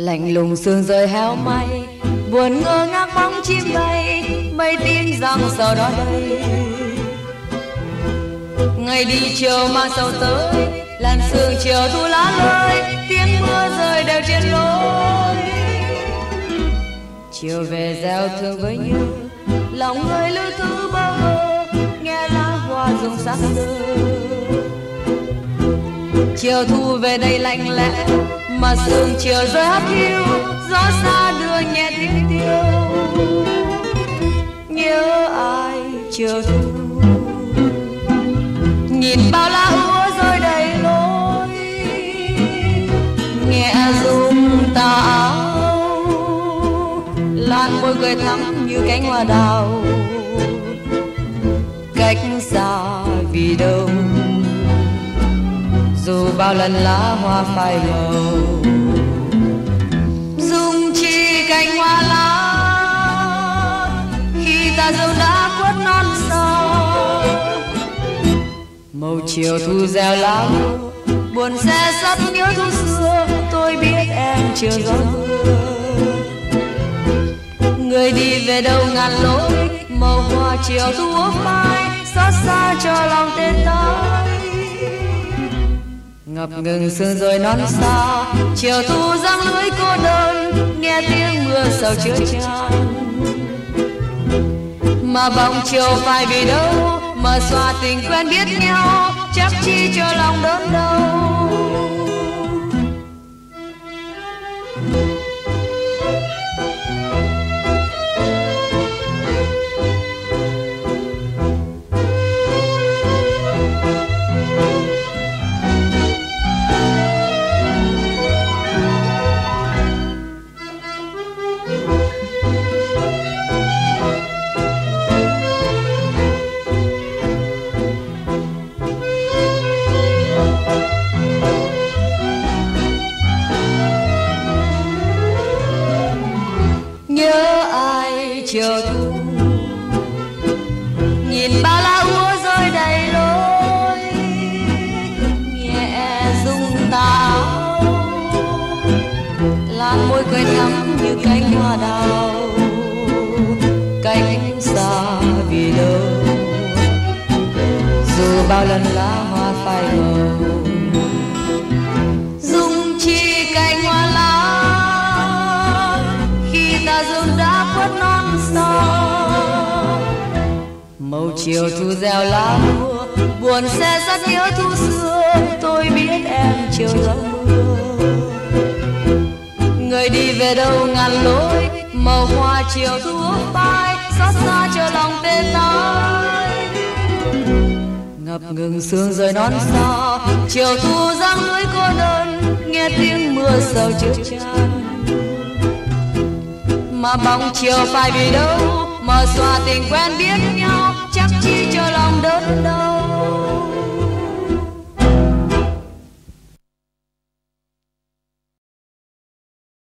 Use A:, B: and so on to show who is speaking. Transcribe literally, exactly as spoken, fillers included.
A: lạnh lùng sương rơi héo may, buồn ngơ ngác bóng chim bay, mây tin rằng sau đó đây ngày đi chiều mang sầu tới, làn sương chiều thu lá lơi, tiếng mưa rơi đều trên lối. Chiều về gieo thương với nhau, lòng người lưu thứ bơ vơ, nghe lá hoa rụng sắc sơ. Chiều thu về đây lạnh lẽ, mà sương chiều rơi hắt hiu, gió xa đưa nhẹ tiếng tiêu. Nhớ ai chiều thu, nhìn bao lá úa rơi đầy lối, nghe rung tà áo, lan môi cười thắm như cánh hoa đào. Cách xa vì đâu, dù bao lần lá hoa phai màu, dung chi cành hoa lá khi ta dâu đã khuất non sâu. Màu chiều thu gieo lá buồn xe sắt nhớ thu xưa, tôi biết em chưa gió mưa. Người đi về đâu ngàn lối, màu hoa chiều thu ốp mai, xót xa cho lòng tên tới. Ngập ngừng sương rơi non xa, chiều thu giăng lưới cô đơn, nghe tiếng mưa sầu chứa chan. Mà bóng chiều phải vì đâu, mà xóa tình quen biết nhau, chắc chi cho lòng đớn đau. Chiều thu, nhìn bao lá úa rơi đầy lối, nhẹ rung tà áo, lan môi cười thắm như cánh hoa đào. Cánh xa vì đâu, dù bao lần lá hoa phai màu, dung chi cánh hoa lá khi ta dâu đã khuất non sâu. Màu chiều thu gieo lá lúa, buồn xe rất nhớ thu xưa, tôi biết em chiều gió mưa. Người đi về đâu ngàn lối, màu hoa chiều thu ốp vai, xót xa cho lòng tê tái. Ngập ngừng sương rơi non xa, chiều thu giăng lưới cô đơn, nghe tiếng mưa sầu chứa chan. Mà bóng chiều phải vì đâu, mà xóa tình quen biết nhau, chắc chi cho lòng đớn đau.